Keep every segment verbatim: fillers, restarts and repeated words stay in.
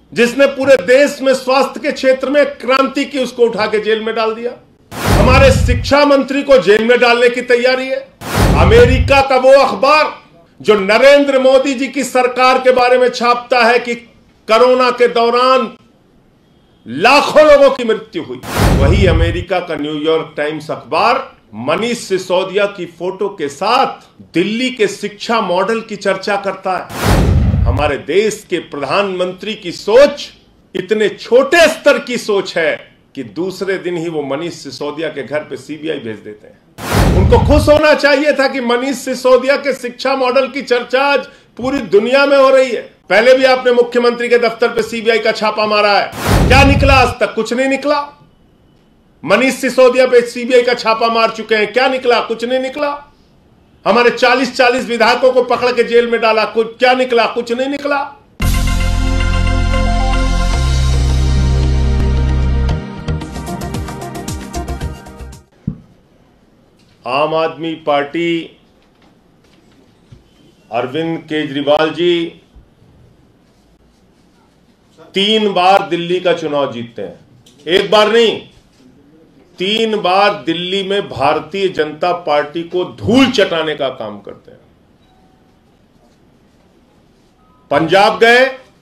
जिसने पूरे देश में स्वास्थ्य के क्षेत्र में क्रांति की, उसको उठा के जेल में डाल दिया। हमारे शिक्षा मंत्री को जेल में डालने की तैयारी है। अमेरिका का वो अखबार जो नरेंद्र मोदी जी की सरकार के बारे में छापता है कि कोरोना के दौरान लाखों लोगों की मृत्यु हुई, वही अमेरिका का न्यूयॉर्क टाइम्स अखबार मनीष सिसोदिया की फोटो के साथ दिल्ली के शिक्षा मॉडल की चर्चा करता है। हमारे देश के प्रधानमंत्री की सोच इतने छोटे स्तर की सोच है कि दूसरे दिन ही वो मनीष सिसोदिया के घर पे सीबीआई भेज देते हैं। उनको खुश होना चाहिए था कि मनीष सिसोदिया के शिक्षा मॉडल की चर्चा आज पूरी दुनिया में हो रही है। पहले भी आपने मुख्यमंत्री के दफ्तर पे सीबीआई का छापा मारा है, क्या निकला? आज तक कुछ नहीं निकला। मनीष सिसोदिया पे सीबीआई का छापा मार चुके हैं, क्या निकला? कुछ नहीं निकला। हमारे चालीस चालीस विधायकों को पकड़ के जेल में डाला, कुछ क्या निकला? कुछ नहीं निकला। आम आदमी पार्टी, अरविंद केजरीवाल जी तीन बार दिल्ली का चुनाव जीतते हैं। एक बार नहीं, तीन बार दिल्ली में भारतीय जनता पार्टी को धूल चटाने का काम करते हैं। पंजाब गए,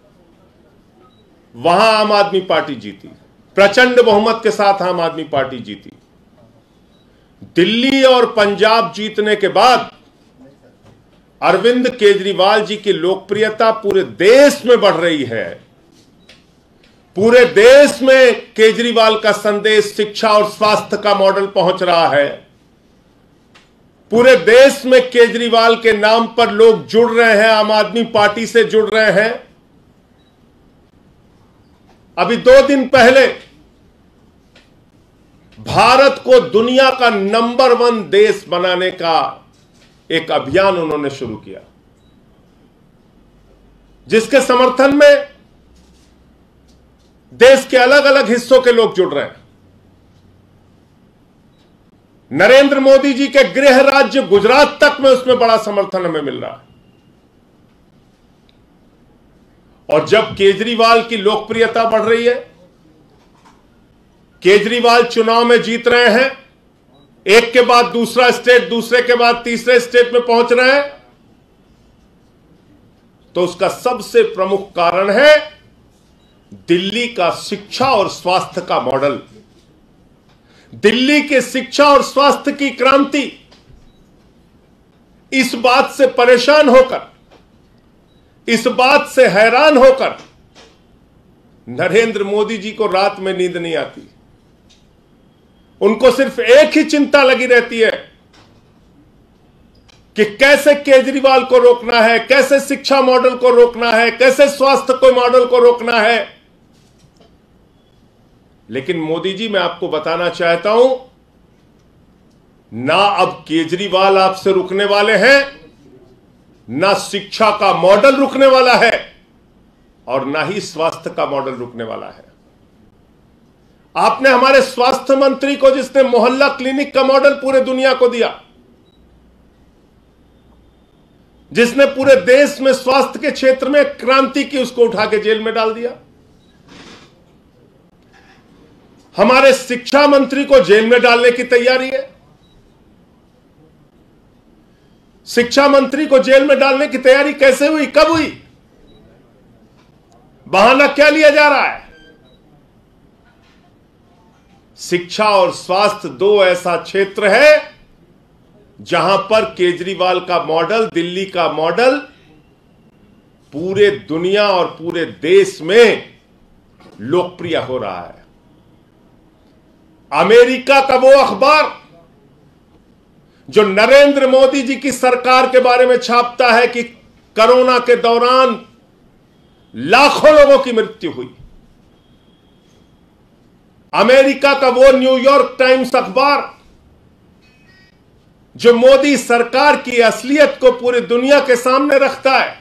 वहां आम आदमी पार्टी जीती, प्रचंड बहुमत के साथ आम आदमी पार्टी जीती। दिल्ली और पंजाब जीतने के बाद अरविंद केजरीवाल जी की लोकप्रियता पूरे देश में बढ़ रही है। पूरे देश में केजरीवाल का संदेश शिक्षा और स्वास्थ्य का मॉडल पहुंच रहा है। पूरे देश में केजरीवाल के नाम पर लोग जुड़ रहे हैं, आम आदमी पार्टी से जुड़ रहे हैं। अभी दो दिन पहले भारत को दुनिया का नंबर वन देश बनाने का एक अभियान उन्होंने शुरू किया, जिसके समर्थन में देश के अलग अलग हिस्सों के लोग जुड़ रहे हैं। नरेंद्र मोदी जी के गृह राज्य गुजरात तक में उसमें बड़ा समर्थन हमें मिल रहा है। और जब केजरीवाल की लोकप्रियता बढ़ रही है, केजरीवाल चुनाव में जीत रहे हैं, एक के बाद दूसरा स्टेट, दूसरे के बाद तीसरे स्टेट में पहुंच रहे हैं, तो उसका सबसे प्रमुख कारण है दिल्ली का शिक्षा और स्वास्थ्य का मॉडल। दिल्ली के शिक्षा और स्वास्थ्य की क्रांति। इस बात से परेशान होकर, इस बात से हैरान होकर नरेंद्र मोदी जी को रात में नींद नहीं आती। उनको सिर्फ एक ही चिंता लगी रहती है कि कैसे केजरीवाल को रोकना है, कैसे शिक्षा मॉडल को रोकना है, कैसे स्वास्थ्य को मॉडल को रोकना है। लेकिन मोदी जी, मैं आपको बताना चाहता हूं, ना अब केजरीवाल आपसे रुकने वाले हैं, ना शिक्षा का मॉडल रुकने वाला है, और ना ही स्वास्थ्य का मॉडल रुकने वाला है। आपने हमारे स्वास्थ्य मंत्री को, जिसने मोहल्ला क्लिनिक का मॉडल पूरे दुनिया को दिया, जिसने पूरे देश में स्वास्थ्य के क्षेत्र में क्रांति की, उसको उठा के जेल में डाल दिया। हमारे शिक्षा मंत्री को जेल में डालने की तैयारी है। शिक्षा मंत्री को जेल में डालने की तैयारी कैसे हुई, कब हुई? बहाना क्या लिया जा रहा है? शिक्षा और स्वास्थ्य दो ऐसा क्षेत्र है जहां पर केजरीवाल का मॉडल, दिल्ली का मॉडल पूरे दुनिया और पूरे देश में लोकप्रिय हो रहा है। अमेरिका का वो अखबार जो नरेंद्र मोदी जी की सरकार के बारे में छापता है कि कोरोना के दौरान लाखों लोगों की मृत्यु हुई, अमेरिका का वो न्यूयॉर्क टाइम्स अखबार जो मोदी सरकार की असलियत को पूरी दुनिया के सामने रखता है,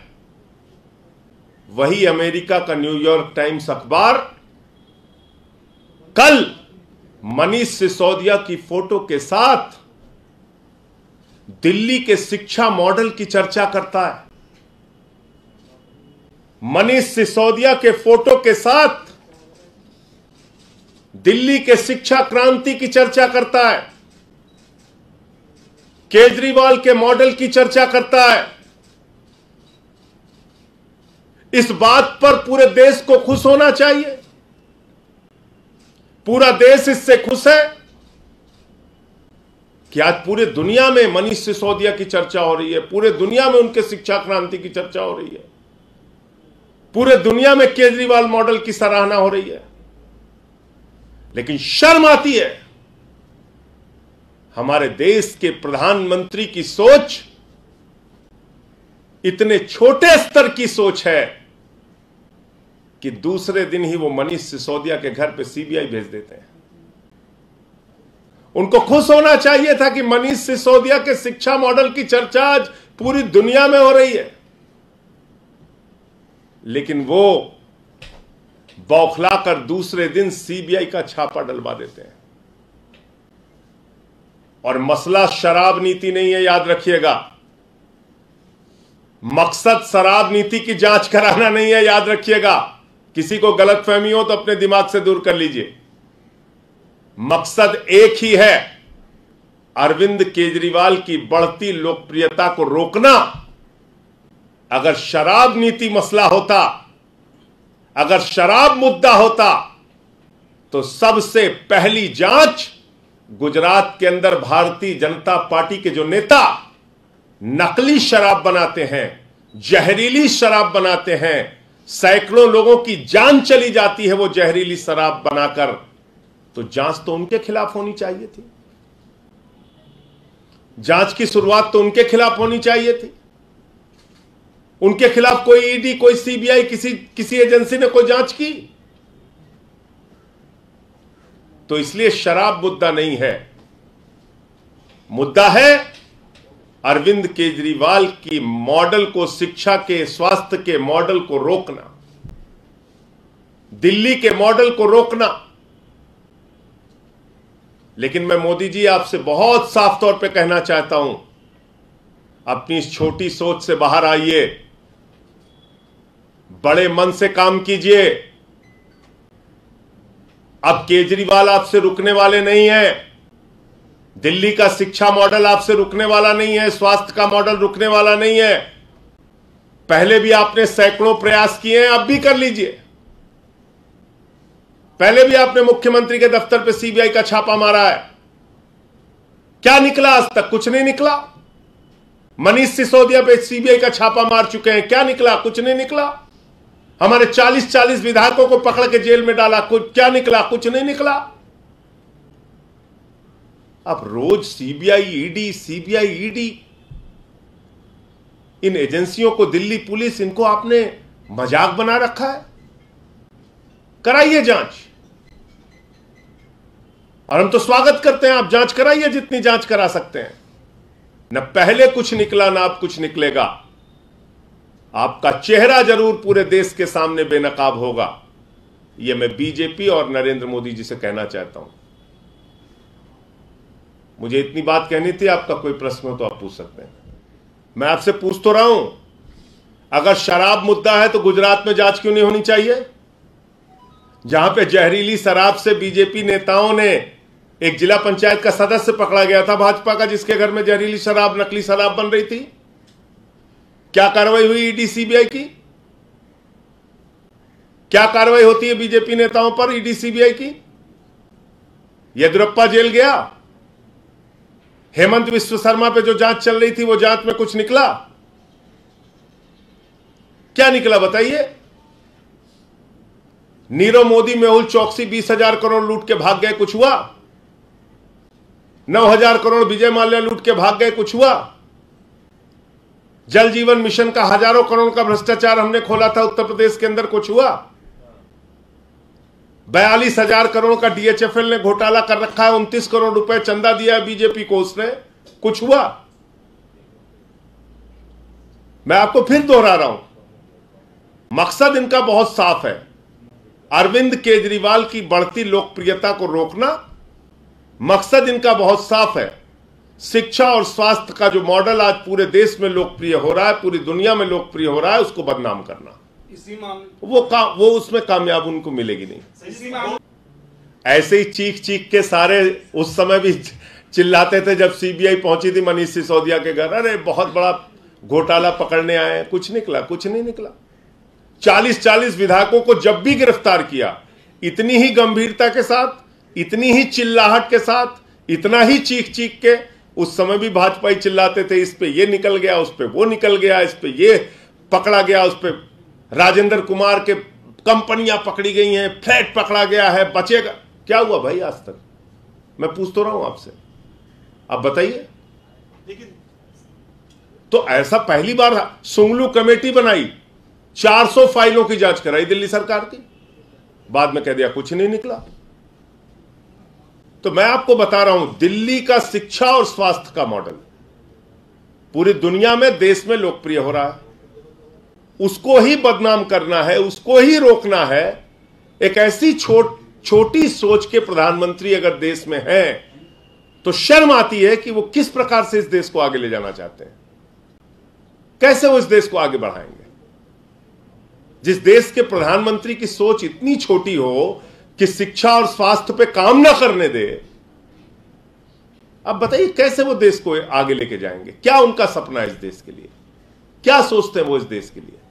वही अमेरिका का न्यूयॉर्क टाइम्स अखबार कल मनीष सिसोदिया की फोटो के साथ दिल्ली के शिक्षा मॉडल की चर्चा करता है। मनीष सिसोदिया के फोटो के साथ दिल्ली के शिक्षा क्रांति की चर्चा करता है, केजरीवाल के मॉडल की चर्चा करता है। इस बात पर पूरे देश को खुश होना चाहिए। पूरा देश इससे खुश है कि आज पूरे दुनिया में मनीष सिसोदिया की चर्चा हो रही है, पूरे दुनिया में उनके शिक्षा क्रांति की चर्चा हो रही है, पूरे दुनिया में केजरीवाल मॉडल की सराहना हो रही है। लेकिन शर्म आती है हमारे देश के प्रधानमंत्री की सोच इतने छोटे स्तर की सोच है कि दूसरे दिन ही वो मनीष सिसोदिया के घर पे सीबीआई भेज देते हैं। उनको खुश होना चाहिए था कि मनीष सिसोदिया के शिक्षा मॉडल की चर्चा आज पूरी दुनिया में हो रही है, लेकिन वो बौखलाकर दूसरे दिन सीबीआई का छापा डलवा देते हैं। और मसला शराब नीति नहीं है, याद रखिएगा। मकसद शराब नीति की जांच कराना नहीं है, याद रखिएगा। किसी को गलतफहमी हो तो अपने दिमाग से दूर कर लीजिए। मकसद एक ही है, अरविंद केजरीवाल की बढ़ती लोकप्रियता को रोकना। अगर शराब नीति मसला होता, अगर शराब मुद्दा होता, तो सबसे पहली जांच गुजरात के अंदर भारतीय जनता पार्टी के जो नेता नकली शराब बनाते हैं, जहरीली शराब बनाते हैं, सैकड़ों लोगों की जान चली जाती है वो जहरीली शराब बनाकर, तो जांच तो उनके खिलाफ होनी चाहिए थी। जांच की शुरुआत तो उनके खिलाफ होनी चाहिए थी। उनके खिलाफ कोई ईडी, कोई सीबीआई, किसी किसी एजेंसी ने कोई जांच की? तो इसलिए शराब मुद्दा नहीं है, मुद्दा है अरविंद केजरीवाल की मॉडल को, शिक्षा के, स्वास्थ्य के मॉडल को रोकना, दिल्ली के मॉडल को रोकना। लेकिन मैं मोदी जी आपसे बहुत साफ तौर पे कहना चाहता हूं, अपनी इस छोटी सोच से बाहर आइए, बड़े मन से काम कीजिए। अब केजरीवाल आपसे रुकने वाले नहीं हैं, दिल्ली का शिक्षा मॉडल आपसे रुकने वाला नहीं है, स्वास्थ्य का मॉडल रुकने वाला नहीं है। पहले भी आपने सैकड़ों प्रयास किए हैं, अब भी कर लीजिए। पहले भी आपने मुख्यमंत्री के दफ्तर पे सीबीआई का छापा मारा है, क्या निकला? आज तक कुछ नहीं निकला। मनीष सिसोदिया पे सीबीआई का छापा मार चुके हैं, क्या निकला? कुछ नहीं निकला। हमारे चालीस चालीस विधायकों को पकड़ के जेल में डाला, कुछ क्या निकला? कुछ नहीं निकला। अब रोज सीबीआई, ईडी, सीबीआई, ईडी, इन एजेंसियों को, दिल्ली पुलिस, इनको आपने मजाक बना रखा है। कराइए जांच, और हम तो स्वागत करते हैं, आप जांच कराइए जितनी जांच करा सकते हैं। न पहले कुछ निकला, ना अब कुछ निकलेगा। आपका चेहरा जरूर पूरे देश के सामने बेनकाब होगा, यह मैं बीजेपी और नरेंद्र मोदी जी से कहना चाहता हूं। मुझे इतनी बात कहनी थी। आपका कोई प्रश्न हो तो आप पूछ सकते हैं। मैं आपसे पूछ तो रहा हूं, अगर शराब मुद्दा है तो गुजरात में जांच क्यों नहीं होनी चाहिए? जहां पे जहरीली शराब से बीजेपी नेताओं ने, एक जिला पंचायत का सदस्य पकड़ा गया था भाजपा का, जिसके घर में जहरीली शराब, नकली शराब बन रही थी। क्या कार्रवाई हुई ईडी सीबीआई की? क्या कार्रवाई होती है बीजेपी नेताओं पर ईडी सीबीआई की? येदियुरप्पा जेल गया, हेमंत विश्व शर्मा पे जो जांच चल रही थी वो जांच में कुछ निकला? क्या निकला बताइए? नीरव मोदी, मेहुल चौकसी बीस हजार करोड़ लूट के भाग गए, कुछ हुआ? नौ हजार करोड़ विजय माल्या लूट के भाग गए, कुछ हुआ? जल जीवन मिशन का हजारों करोड़ का भ्रष्टाचार हमने खोला था उत्तर प्रदेश के अंदर, कुछ हुआ? बयालीस हजार करोड़ का डीएचएफएल ने घोटाला कर रखा है, उनतीस करोड़ रुपए चंदा दिया है बीजेपी को, उसने कुछ हुआ? मैं आपको फिर दोहरा रहा हूं, मकसद इनका बहुत साफ है, अरविंद केजरीवाल की बढ़ती लोकप्रियता को रोकना। मकसद इनका बहुत साफ है, शिक्षा और स्वास्थ्य का जो मॉडल आज पूरे देश में लोकप्रिय हो रहा है, पूरी दुनिया में लोकप्रिय हो रहा है, उसको बदनाम करना। इसी मामले वो का वो उसमें कामयाब उनको मिलेगी नहीं। इसी मामले ऐसे ही चीख चीख के सारे उस समय भी चिल्लाते थे जब सीबीआई पहुंची थी मनीष सिसोदिया के घर, अरे बहुत बड़ा घोटाला पकड़ने आए हैं। कुछ निकला? कुछ नहीं निकला। चालीस चालीस विधायकों को जब भी गिरफ्तार किया, इतनी ही गंभीरता के साथ, इतनी ही चिल्लाहट के साथ, इतना ही चीख चीख के, उस समय भी भाजपा ही चिल्लाते थे इस पे ये निकल गया, उस पे वो निकल गया, इस पे ये पकड़ा गया, उस पे राजेंद्र कुमार के कंपनियां पकड़ी गई हैं, फ्लैट पकड़ा गया है, बचेगा क्या? हुआ भाई आज तक? मैं पूछ तो रहा हूं आपसे, आप बताइए। तो ऐसा पहली बार सुंगलू कमेटी बनाई, चार सौ फाइलों की जांच कराई दिल्ली सरकार की, बाद में कह दिया कुछ नहीं निकला। तो मैं आपको बता रहा हूं, दिल्ली का शिक्षा और स्वास्थ्य का मॉडल पूरी दुनिया में, देश में लोकप्रिय हो रहा है। उसको ही बदनाम करना है, उसको ही रोकना है। एक ऐसी छोट छोटी सोच के प्रधानमंत्री अगर देश में हैं, तो शर्म आती है कि वो किस प्रकार से इस देश को आगे ले जाना चाहते हैं, कैसे वो इस देश को आगे बढ़ाएंगे। जिस देश के प्रधानमंत्री की सोच इतनी छोटी हो कि शिक्षा और स्वास्थ्य पे काम ना करने दे, अब बताइए कैसे वो देश को आगे लेके जाएंगे? क्या उनका सपना है इस देश के लिए? क्या सोचते हैं वो इस देश के लिए?